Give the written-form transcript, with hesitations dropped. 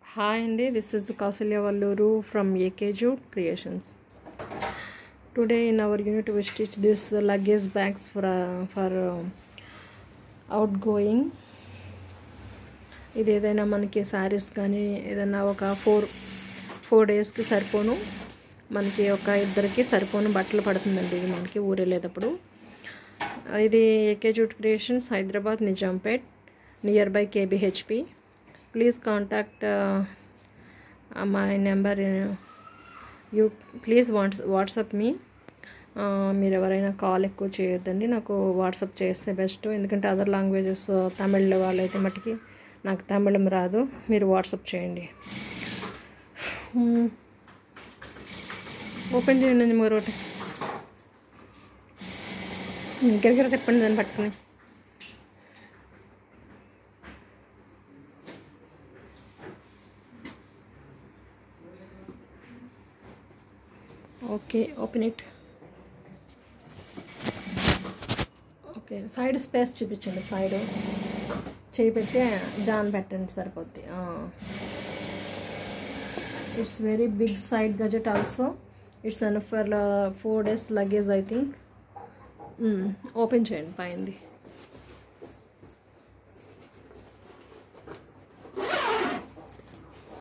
Hi Andy, this is Kausalya Valluru from AK Jute Creations. Today in our unit we stitch this luggage bags for outgoing. ఇది ఏదైనా మనకి సారీస్ కానీ ఏదైనా ఒక 4 డేస్కి సరిపోను, మనకి ఒక ఇద్దరికి సరిపోను బట్టలు పడుతుందండి. ఇది మనకి ఊరెళ్ళేటప్పుడు. ఇది AK jute creations, Hyderabad, Nizampet, near by KBHP. Please contact my number. You please WhatsApp me. మీరు ఎవరైనా కాల్ ఎక్కువ చేయొద్దండి, నాకు వాట్సాప్ చేస్తే బెస్ట్. ఎందుకంటే అదర్ లాంగ్వేజెస్ తమిళ్ వాళ్ళైతే మటుకి నాకు తమిళం రాదు. మీరు వాట్సాప్ చేయండి. ఓపెన్ చేయండి మరొకటి దగ్గర తిప్పండి దాన్ని పట్టుకుని. Okay, open it. Okay, side space చూపించండి. సైడ్ చేయి పెట్టి జాన్ పెట్టండి, సరిపోద్ది. It's very big side gadget also. It's enough for 4 days luggage I think. Open చేయండి పైంది.